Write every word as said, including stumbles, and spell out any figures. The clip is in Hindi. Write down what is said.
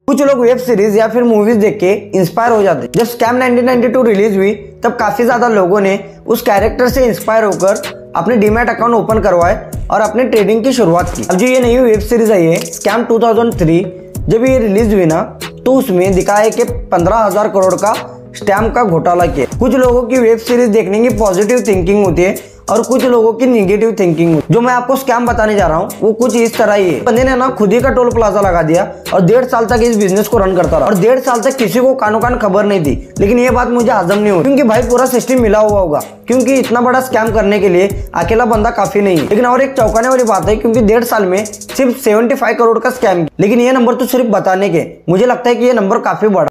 कुछ लोग वेब सीरीज या फिर मूवीज देख के इंस्पायर हो जाते। जब scam nineteen ninety two release हुई तब काफी ज्यादा लोगों ने उस कैरेक्टर से इंस्पायर होकर अपने डीमैट अकाउंट ओपन करवाए और अपने ट्रेडिंग की शुरुआत की। अब जो ये नई वेब सीरीज आई है स्कैम टू थाउजेंड थ्री, जब ये रिलीज हुई ना तो उसमें दिखाया कि पंद्रह हजार करोड़ का स्कैम का घोटाला किया। कुछ लोगों की वेब सीरीज देखने की पॉजिटिव थिंकिंग होती है और कुछ लोगों की निगेटिव थिंकिंग होती है। जो मैं आपको स्कैम बताने जा रहा हूँ वो कुछ इस तरह ही है। बंदे ने ना खुद ही का टोल प्लाजा लगा दिया और डेढ़ साल तक इस बिजनेस को रन करता रहा और डेढ़ साल तक किसी को कानो कान खबर नहीं थी। लेकिन ये बात मुझे हजम नहीं हुई क्योंकि भाई पूरा सिस्टम मिला हुआ होगा, क्योंकि इतना बड़ा स्कैम करने के लिए अकेला बंदा काफी नहीं है। लेकिन और एक चौंकाने वाली बात है क्योंकि डेढ़ साल में सिर्फ सेवेंटी फाइव करोड़ का स्कैम, लेकिन ये नंबर तो सिर्फ बताने के, मुझे लगता है कि ये नंबर काफी बड़ा।